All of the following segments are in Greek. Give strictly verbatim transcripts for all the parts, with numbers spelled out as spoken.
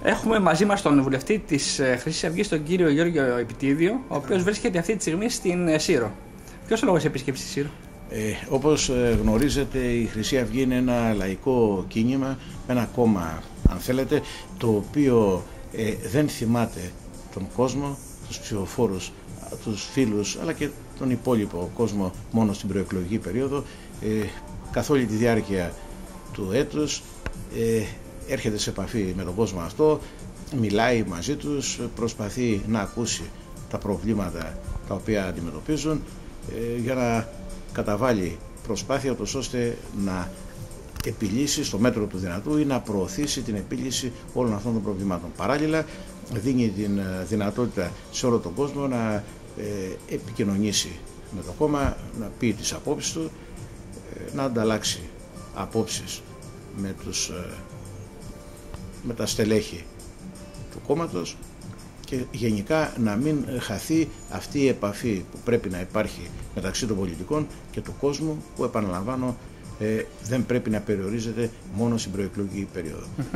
Έχουμε μαζί μας τον βουλευτή της Χρυσής Αυγής, τον κύριο Γιώργο Επιτίδιο, ο οποίος βρίσκεται αυτή τη στιγμή στην Σύρο. Ποιος ο λόγος επίσκεψης στη Σύρο? Ε, όπως γνωρίζετε, η Χρυσή Αυγή είναι ένα λαϊκό κίνημα, ένα κόμμα αν θέλετε, το οποίο ε, δεν θυμάται τον κόσμο, τους ψηφοφόρους, τους φίλους, αλλά και τον υπόλοιπο κόσμο μόνο στην προεκλογική περίοδο. Ε, καθ' όλη τη διάρκεια του έτους ε, έρχεται σε επαφή με τον κόσμο αυτό, μιλάει μαζί τους, προσπαθεί να ακούσει τα προβλήματα τα οποία αντιμετωπίζουν ε, για να καταβάλει προσπάθεια ώστε να επιλύσει στο μέτρο του δυνατού ή να προωθήσει την επίλυση όλων αυτών των προβλημάτων. Παράλληλα δίνει την δυνατότητα σε όλο τον κόσμο να ε, επικοινωνήσει με το κόμμα, να πει τις απόψεις του, ε, να ανταλλάξει απόψεις με, τους, ε, με τα στελέχη του κόμματος και γενικά να μην χαθεί αυτή η επαφή που πρέπει να υπάρχει μεταξύ των πολιτικών και του κόσμου, που επαναλαμβάνω ε, δεν πρέπει να περιορίζεται μόνο στην προεκλογική περίοδο. Mm-hmm.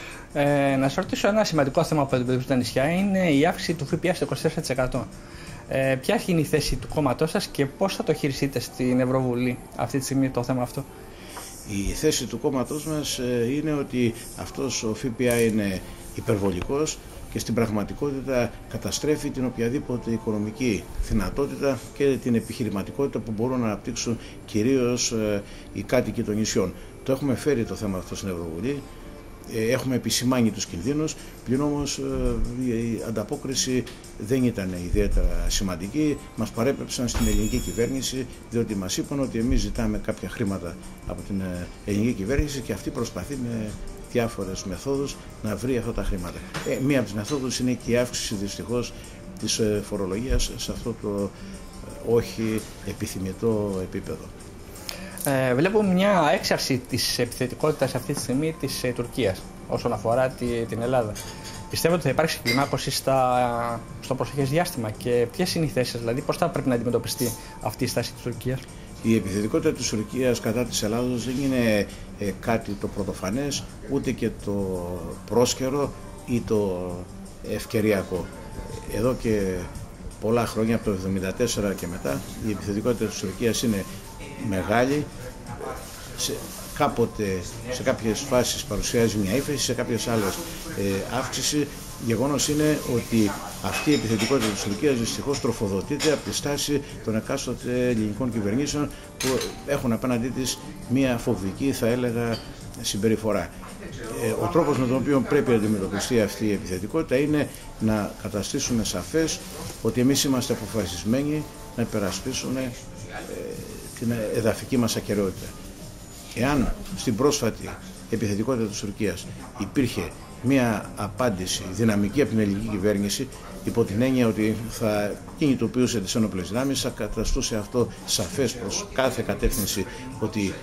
ε, να σας ρωτήσω, ένα σημαντικό θέμα που αντιμετωπίζουν τα νησιά είναι η αύξηση του ΦΠΑ στο είκοσι τέσσερα τοις εκατό. Ε, ποια είναι η θέση του κόμματός σας και πώς θα το χειριστείτε στην Ευρωβουλή αυτή τη στιγμή το θέμα αυτό? Η θέση του κόμματός μας ε, είναι ότι αυτός ο ΦΠΑ είναι υπερβολικός και στην πραγματικότητα καταστρέφει την οποιαδήποτε οικονομική δυνατότητα και την επιχειρηματικότητα που μπορούν να αναπτύξουν κυρίως ε, οι κάτοικοι των νησιών. Το έχουμε φέρει το θέμα αυτό στην Ευρωβουλή, ε, έχουμε επισημάνει τους κινδύνους, πλην όμως ε, η ανταπόκριση δεν ήταν ιδιαίτερα σημαντική. Μας παρέπεψαν στην ελληνική κυβέρνηση, διότι μας είπαν ότι εμείς ζητάμε κάποια χρήματα από την ελληνική κυβέρνηση και αυτή προσπαθεί με διάφορες μεθόδους να βρει αυτά τα χρήματα. Ε, μία από τις μεθόδους είναι και η αύξηση δυστυχώς της φορολογίας σε αυτό το όχι επιθυμητό επίπεδο. Ε, βλέπουμε μια έξαρση της επιθετικότητας αυτή τη στιγμή της ε, Τουρκίας όσον αφορά τη, την Ελλάδα. Πιστεύω ότι θα υπάρξει κλιμάκωση στα, στο προσεχές διάστημα και ποιες είναι οι θέσεις, δηλαδή πώς θα πρέπει να αντιμετωπιστεί αυτή η στάση της Τουρκίας? Η επιθετικότητα της Τουρκίας κατά της Ελλάδος δεν είναι ε, κάτι το πρωτοφανές, ούτε και το πρόσκαιρο ή το ευκαιριακό. Εδώ και πολλά χρόνια, από το χίλια εννιακόσια εβδομήντα τέσσερα και μετά, η επιθετικότητα της Τουρκίας είναι μεγάλη. Σε, κάποτε, σε κάποιες φάσεις παρουσιάζει μια ύφεση, σε κάποιες άλλες ε, αύξηση. Γεγονός είναι ότι αυτή η επιθετικότητα της Τουρκίας δυστυχώς τροφοδοτείται από τη στάση των εκάστοτε ελληνικών κυβερνήσεων που έχουν απέναντί της μια φοβική, θα έλεγα, συμπεριφορά. Ο τρόπος με τον οποίο πρέπει να αντιμετωπιστεί αυτή η επιθετικότητα είναι να καταστήσουμε σαφές ότι εμείς είμαστε αποφασισμένοι να υπερασπίσουμε την εδαφική μας ακεραιότητα. Εάν στην πρόσφατη επιθετικότητα της Τουρκίας υπήρχε μια απάντηση δυναμική από την ελληνική κυβέρνηση, υπό την έννοια ότι θα κινητοποιούσε τις ένοπλες δυνάμεις, θα καταστούσε αυτό σαφές προς κάθε κατεύθυνση ότι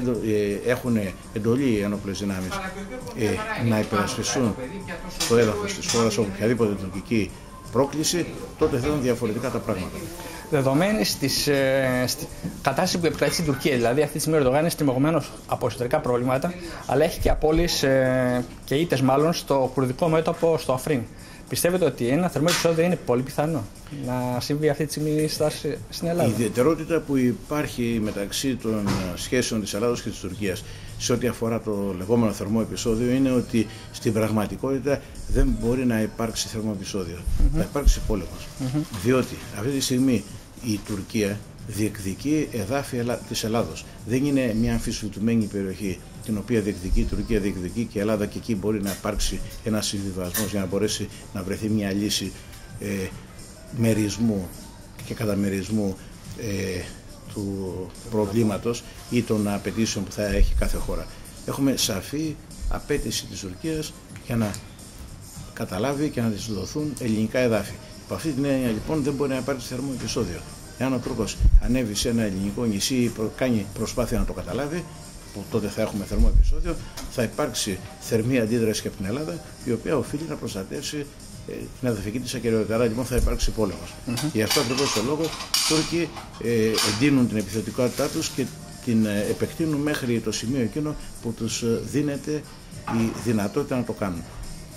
έχουν εντολή οι ένοπλες δυνάμεις ε, να υπερασπιστούν το έδαφος της χώρας από οποιαδήποτε τουρκική πρόκληση, τότε θα ήταν διαφορετικά τα πράγματα. Δεδομένη τη ε, κατάσταση που επικρατεί στην Τουρκία, δηλαδή αυτή τη στιγμή ο Ερντογάν είναι στριμωγμένος από εσωτερικά προβλήματα, αλλά έχει και απώλειες ε, και ήττες μάλλον στο κουρδικό μέτωπο στο Αφρίν. Πιστεύετε ότι ένα θερμό επεισόδιο είναι πολύ πιθανό να συμβεί αυτή τη στιγμή στην Ελλάδα? Η ιδιαιτερότητα που υπάρχει μεταξύ των σχέσεων της Ελλάδος και της Τουρκίας σε ό,τι αφορά το λεγόμενο θερμό επεισόδιο είναι ότι στην πραγματικότητα δεν μπορεί να υπάρξει θερμό επεισόδιο. Mm-hmm. Θα υπάρξει πόλεμος. Mm-hmm. Διότι αυτή τη στιγμή η Τουρκία διεκδικεί εδάφη της Ελλάδος. Δεν είναι μια αμφισβητουμένη περιοχή την οποία διεκδικεί η Τουρκία, διεκδικεί και η Ελλάδα, και εκεί μπορεί να υπάρξει ένας συμβιβασμός για να μπορέσει να βρεθεί μια λύση ε, μερισμού και καταμερισμού ε, του προβλήματος ή των απαιτήσεων που θα έχει κάθε χώρα. Έχουμε σαφή απέτηση της Τουρκίας για να καταλάβει και να της δοθούν ελληνικά εδάφη. Από αυτή την έννοια λοιπόν δεν μπορεί να υπάρξει θερμό επεισόδιο. Εάν ο Τούρκος ανέβει σε ένα ελληνικό νησί ή προ, κάνει προσπάθεια να το καταλάβει, που τότε θα έχουμε θερμό επεισόδιο, θα υπάρξει θερμή αντίδραση και από την Ελλάδα, η οποία οφείλει να προστατεύσει ε, την εδαφική της ακεραιότητα. Άρα λοιπόν θα υπάρξει πόλεμος. Mm-hmm. Γι' αυτό ακριβώς το λόγο οι Τούρκοι ε, εντείνουν την επιθετικότητά τους και την ε, επεκτείνουν μέχρι το σημείο εκείνο που τους ε, δίνεται η δυνατότητα να το κάνουν.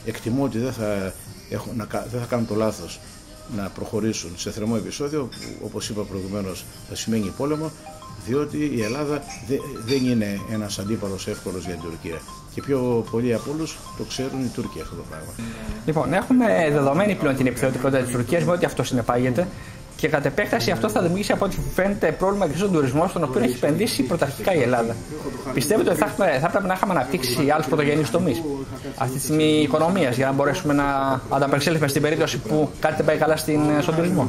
εκτιμώ ότι δεν θα, έχουν, να, δεν θα κάνουν το λάθος να προχωρήσουν σε θερμό επεισόδιο που, όπως είπα προηγουμένως, θα σημαίνει πόλεμο, διότι η Ελλάδα δε, δεν είναι ένας αντίπαλος εύκολος για την Τουρκία. Και πιο πολλοί από όλους το ξέρουν οι Τούρκοι αυτό το πράγμα. Λοιπόν, έχουμε δεδομένη πλέον την επιθετικότητα της Τουρκίας με ό,τι αυτό συνεπάγεται. Και κατ' επέκταση αυτό θα δημιουργήσει από ό,τι φαίνεται πρόβλημα και στον τουρισμό, στον οποίο έχει επενδύσει πρωταρχικά η Ελλάδα. Πιστεύετε ότι θα, έχουμε, θα πρέπει να είχαμε αναπτύξει άλλους πρωτογενείς τομείς αυτή τη στιγμή οικονομίας για να μπορέσουμε να ανταπεξέλθουμε στην περίπτωση που κάτι δεν πάει καλά στην, στον τουρισμό?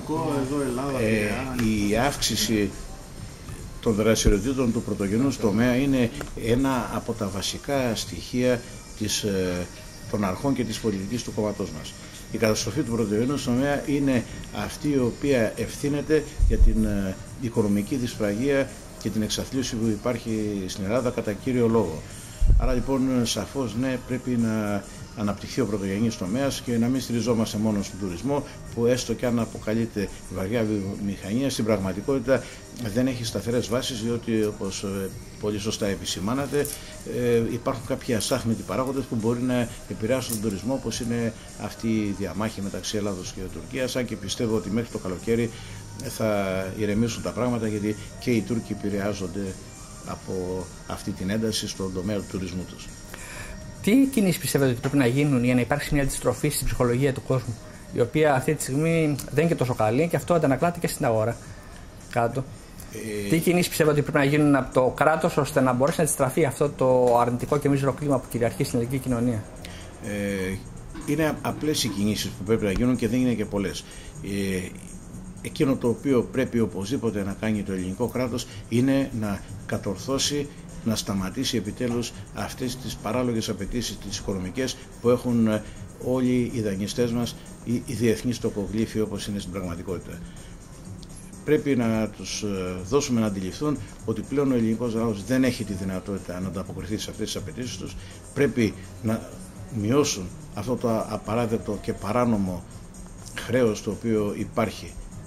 Ε, η αύξηση των δραστηριοτήτων του πρωτογενούς τομέα είναι ένα από τα βασικά στοιχεία της, των αρχών και της πολιτικής του κόμματός μας. Η καταστροφή του πρωτογενούς τομέα είναι αυτή η οποία ευθύνεται για την ε, οικονομική δυσπραγία και την εξαθλίωση που υπάρχει στην Ελλάδα κατά κύριο λόγο. Άρα λοιπόν σαφώς ναι, πρέπει να αναπτυχθεί ο πρωτογενής τομέας και να μην στηριζόμαστε μόνο στον τουρισμό, που έστω και αν αποκαλείται βαριά βιομηχανία, στην πραγματικότητα δεν έχει σταθερές βάσεις, διότι όπως πολύ σωστά επισημάνατε ε, υπάρχουν κάποιοι αστάθμητοι παράγοντες που μπορεί να επηρεάσουν τον τουρισμό, όπως είναι αυτή η διαμάχη μεταξύ Ελλάδος και Τουρκίας, αν και πιστεύω ότι μέχρι το καλοκαίρι θα ηρεμήσουν τα πράγματα, γιατί και οι Τούρκοι επηρεάζονται από αυτή την ένταση στον τομέα του τουρισμού τους. Τι κινήσεις πιστεύετε ότι πρέπει να γίνουν για να υπάρξει μια αντιστροφή στην ψυχολογία του κόσμου, η οποία αυτή τη στιγμή δεν είναι και τόσο καλή και αυτό αντανακλάται και στην αγορά κάτω? Ε... Τι κινήσεις πιστεύετε ότι πρέπει να γίνουν από το κράτος ώστε να μπορέσει να αντιστραφεί αυτό το αρνητικό και μίζερο κλίμα που κυριαρχεί στην ελληνική κοινωνία? Ε, είναι απλές οι κινήσεις που πρέπει να γίνουν και δεν είναι και πολλές. Ε, εκείνο το οποίο πρέπει οπωσδήποτε να κάνει το ελληνικό κράτος είναι να κατορθώσει, να σταματήσει επιτέλους αυτές τις παράλογες απαιτήσεις τις οικονομικές που έχουν όλοι οι δανειστές μας, οι, οι διεθνείς τοκογλύφοι όπως είναι στην πραγματικότητα. Πρέπει να τους δώσουμε να αντιληφθούν ότι πλέον ο ελληνικός λαός δεν έχει τη δυνατότητα να ανταποκριθεί σε αυτές τις απαιτήσεις τους. Πρέπει να μειώσουν αυτό το απαράδεκτο και παράνομο χρέος το οποίο υπάρχει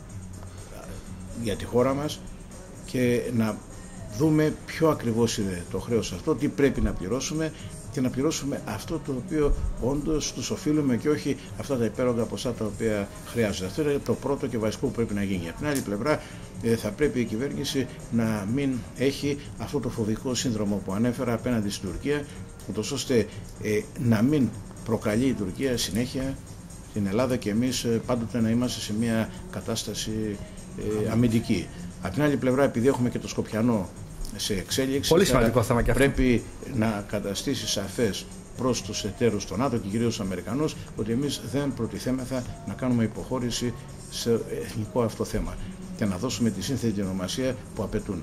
για τη χώρα μας και να δούμε ποιο ακριβώς είναι το χρέος αυτό, τι πρέπει να πληρώσουμε και να πληρώσουμε αυτό το οποίο όντως τους οφείλουμε και όχι αυτά τα υπέρογκα ποσά τα οποία χρειάζεται. Αυτό είναι το πρώτο και βασικό που πρέπει να γίνει. Από την άλλη πλευρά θα πρέπει η κυβέρνηση να μην έχει αυτό το φοβικό σύνδρομο που ανέφερα απέναντι στην Τουρκία, ούτως ώστε ε, να μην προκαλεί η Τουρκία συνέχεια την Ελλάδα και εμείς πάντοτε να είμαστε σε μια κατάσταση ε, αμυντική. Από την άλλη πλευρά, επειδή έχουμε και το Σκοπιανό σε εξέλιξη, πολύ σημαντικό θέμα και αυτό, πρέπει να καταστήσει σαφές προς τους εταίρους των ΝΑΤΟ και κυρίως τους Αμερικανούς ότι εμείς δεν προτιθέμεθα να κάνουμε υποχώρηση σε εθνικό αυτό θέμα και να δώσουμε τη σύνθετη ονομασία που απαιτούν.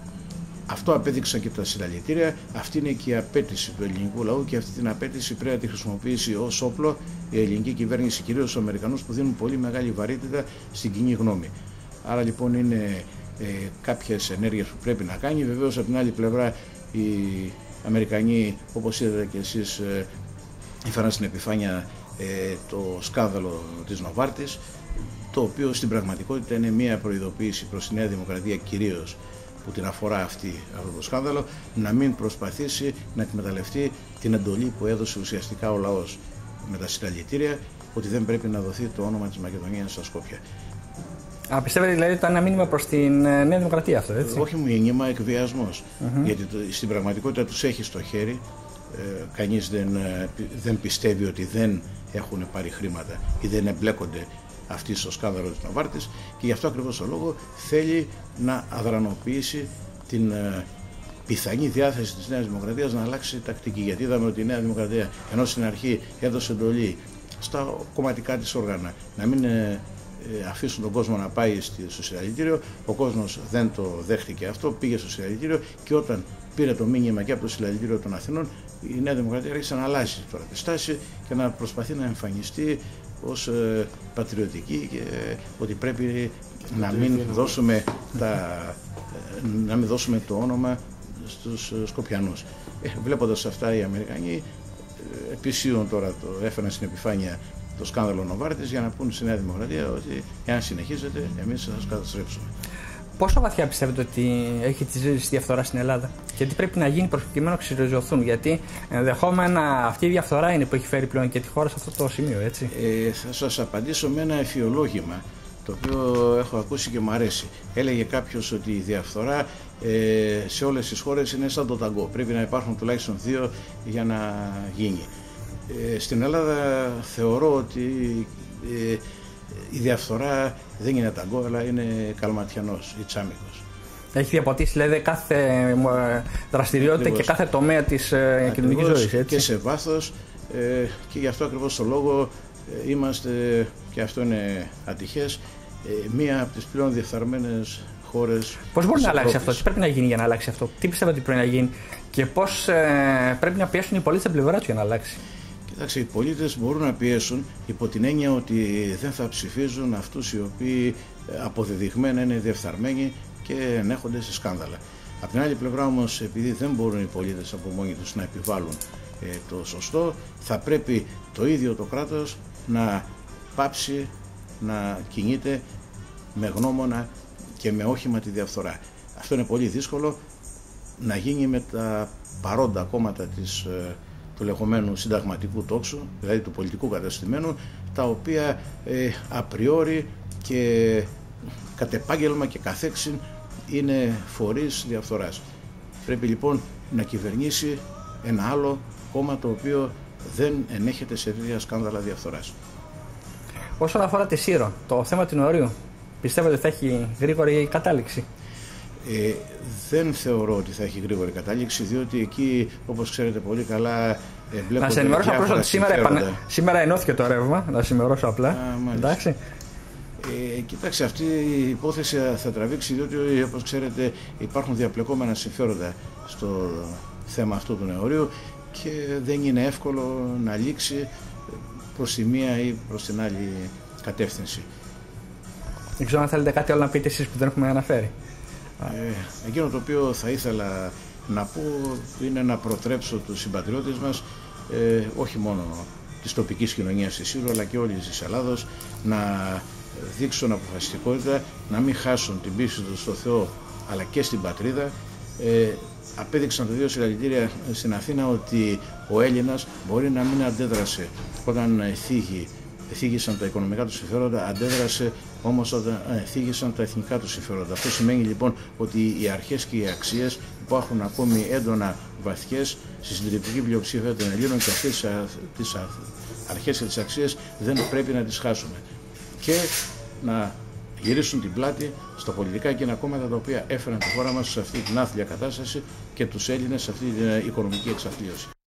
Αυτό απέδειξαν και τα συλλαλητήρια, αυτή είναι και η απέτηση του ελληνικού λαού και αυτή την απέτηση πρέπει να τη χρησιμοποιήσει ως όπλο η ελληνική κυβέρνηση, κυρίως τους Αμερικανούς που δίνουν πολύ μεγάλη βαρύτητα στην κοινή γνώμη. Άρα λοιπόν είναι ε, κάποιες ενέργειες που πρέπει να κάνει. Βεβαίως από την άλλη πλευρά οι Αμερικανοί, όπως είδατε και εσείς, ε, έφεραν στην επιφάνεια ε, το σκάνδαλο της Νοβάρτης, το οποίο στην πραγματικότητα είναι μια προειδοποίηση προς τη Νέα Δημοκρατία κυρίως που την αφορά αυτή, αυτό το σκάνδαλο, να μην προσπαθήσει να εκμεταλλευτεί την εντολή που έδωσε ουσιαστικά ο λαός με τα συλλαλητήρια, ότι δεν πρέπει να δοθεί το όνομα της Μακεδονίας στα Σκόπια. Α, πιστεύετε δηλαδή ότι ήταν ένα μήνυμα προς την Νέα Δημοκρατία αυτό, έτσι? Όχι μήνυμα, εκβιασμός. Mm-hmm. Γιατί το, στην πραγματικότητα τους έχει στο χέρι. Ε, κανείς δεν, δεν πιστεύει ότι δεν έχουν πάρει χρήματα ή δεν εμπλέκονται αυτοί στο σκάνδαλο της Νοβάρτης και γι' αυτό ακριβώς το λόγο θέλει να αδρανοποιήσει την ε, πιθανή διάθεση της Νέας Δημοκρατίας να αλλάξει τακτική. Γιατί είδαμε ότι η Νέα Δημοκρατία, ενώ στην αρχή έδωσε εντολή στα κομματικά της όργανα να μην ε, αφήσουν τον κόσμο να πάει στο συλλαλητήριο, ο κόσμος δεν το δέχτηκε αυτό, πήγε στο συλλαλητήριο και όταν πήρε το μήνυμα και από το συλλαλητήριο των Αθηνών, η Νέα Δημοκρατία άρχισε να αλλάζει τώρα τη στάση και να προσπαθεί να εμφανιστεί ως ε, πατριωτική και ε, ότι πρέπει να μην, δώσουμε τα, ε, να μην δώσουμε το όνομα στους ε, Σκοπιανούς. Ε, βλέποντας αυτά οι Αμερικανοί ε, επισύουν τώρα, το έφεραν στην επιφάνεια το σκάνδαλο Νοβάρτης για να πούν στη Νέα Δημοκρατία ότι εάν συνεχίζετε εμείς θα σας καταστρέψουμε. Πόσο βαθιά πιστεύετε ότι έχει τη ζήτηση διαφθορά στην Ελλάδα και τι πρέπει να γίνει προκειμένου να ξεριζωθούν? Γιατί ενδεχόμενα αυτή η διαφθορά είναι που έχει φέρει πλέον και τη χώρα σε αυτό το σημείο, έτσι. Ε, θα σας απαντήσω με ένα εφιολόγημα, το οποίο έχω ακούσει και μου αρέσει. Έλεγε κάποιος ότι η διαφθορά ε, σε όλες τις χώρες είναι σαν το ταγκό. Πρέπει να υπάρχουν τουλάχιστον δύο για να γίνει. Ε, στην Ελλάδα θεωρώ ότι ε, η διαφθορά δεν είναι ταγκό, αλλά είναι καλματιανός ή τσάμικος. Έχει διαποτίσει, δηλαδή, κάθε δραστηριότητα ακριβώς, και κάθε τομέα της ε, κοινωνικής ζωής. Έτσι. Και σε βάθος, ε, και γι' αυτό ακριβώς το λόγο ε, είμαστε, και αυτό είναι ατυχές, ε, μία από τις πλέον διεφθαρμένες χώρες. Πώς μπορεί να αλλάξει αυτό, τι πρέπει να γίνει για να αλλάξει αυτό, τι πιστεύετε ότι πρέπει να γίνει και πώς ε, πρέπει να πιέσουν οι πολίτες από την πλευρά τους για να αλλάξει? Κοιτάξτε, οι πολίτες μπορούν να πιέσουν υπό την έννοια ότι δεν θα ψηφίζουν αυτούς οι οποίοι αποδεδειγμένα είναι διεφθαρμένοι και ενέχονται σε σκάνδαλα. Από την άλλη πλευρά όμως, επειδή δεν μπορούν οι πολίτες από μόνοι τους να επιβάλλουν ε, το σωστό, θα πρέπει το ίδιο το κράτος να πάψει να κινείται με γνώμονα και με όχημα τη διαφθορά. Αυτό είναι πολύ δύσκολο να γίνει με τα παρόντα κόμματα της, του λεγόμενου συνταγματικού τόξου, δηλαδή του πολιτικού κατεστημένου, τα οποία ε, απριόρι και κατ' επάγγελμα και καθέξιν είναι φορείς διαφθοράς. Πρέπει λοιπόν να κυβερνήσει ένα άλλο κόμμα το οποίο δεν ενέχεται σε τέτοια σκάνδαλα διαφθοράς. Όσον αφορά τη Σύρο, το θέμα του νεωρίου, πιστεύετε ότι θα έχει γρήγορη κατάληξη? Ε, δεν θεωρώ ότι θα έχει γρήγορη κατάληξη, διότι εκεί, όπως ξέρετε πολύ καλά, εμπλέκονται. Να σε ενημερώσω απλώς ότι σήμερα, επανε... σήμερα ενώθηκε το ρεύμα, να σε ενημερώσω απλά. Α, εντάξει. Ε, κοιτάξτε, αυτή η υπόθεση θα τραβήξει, διότι, όπως ξέρετε, υπάρχουν διαπλεκόμενα συμφέροντα στο θέμα αυτού του νεωρίου και δεν είναι εύκολο να λήξει προς τη μία ή προς την άλλη κατεύθυνση. Δεν ξέρω αν θέλετε κάτι άλλο να πείτε εσείς που δεν έχουμε αναφέρει. Ε, εκείνο το οποίο θα ήθελα να πω είναι να προτρέψω τους συμπατριώτες μας, ε, όχι μόνο της τοπικής κοινωνίας της Σύρου αλλά και όλης της Ελλάδος, να δείξουν αποφασιστικότητα, να μην χάσουν την πίστη τους στο Θεό αλλά και στην πατρίδα. Ε, απέδειξαν το δύο συλλαλητήρια στην Αθήνα ότι ο Έλληνας μπορεί να μην αντέδρασε όταν θίγει, θίγησαν τα οικονομικά του συμφέροντα, αντέδρασε όμως όταν θίγησαν τα εθνικά του συμφέροντα. Αυτό σημαίνει λοιπόν ότι οι αρχές και οι αξίες υπάρχουν ακόμη έντονα βαθιές στη συντηρητική πλειοψηφία των Ελλήνων και αυτές τις αρχές και τις αξίες δεν πρέπει να τις χάσουμε. Και να γυρίσουν την πλάτη στα πολιτικά εκείνα κόμματα τα οποία έφεραν τη χώρα μας σε αυτή την άθλια κατάσταση και τους Έλληνες σε αυτή την οικονομική εξαθλίωση.